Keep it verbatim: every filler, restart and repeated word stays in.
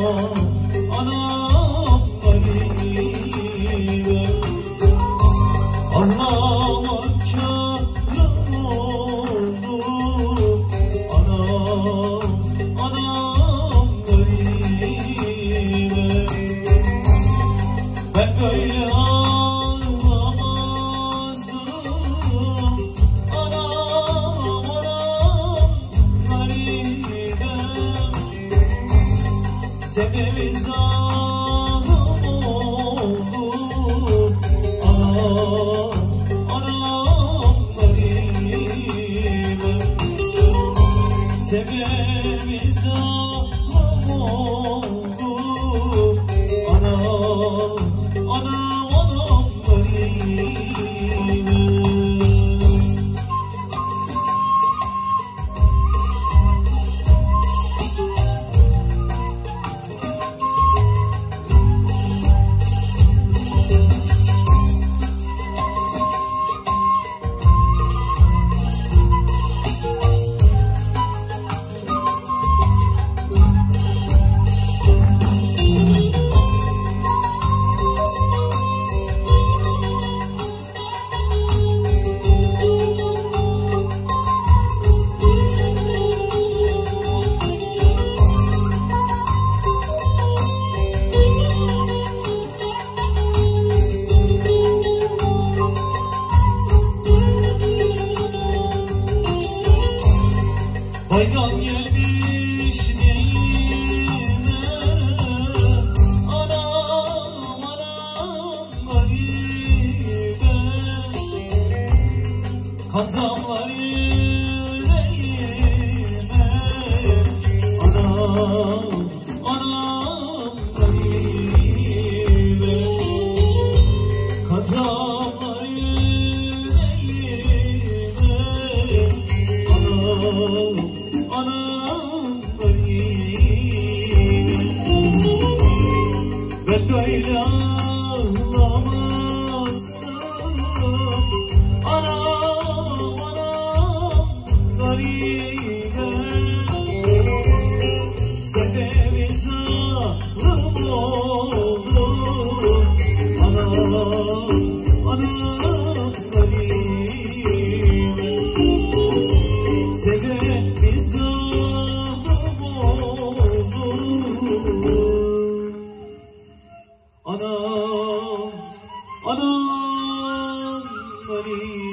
anam garibe. Anlama kârım oldu, anam, anam garibe. Ben böyle ağlamazdım, anam, anam garibe. Sebebi zalim oldu, anam, anam garibe. Sebebi zalim oldu, anam, anam, anam garibe. Bayram gelmiş neyime, anam, anam garibe. Kan damlar yüreğime, anam, anam garibe. Kan damlar yüreğime, anam, anam garibe. Ben böyle ağlamazdım, anam, anam garibe. Sebebi zalim oldu, anam, anam garibe. Sebebi zalim oldu, anam, anam garibe.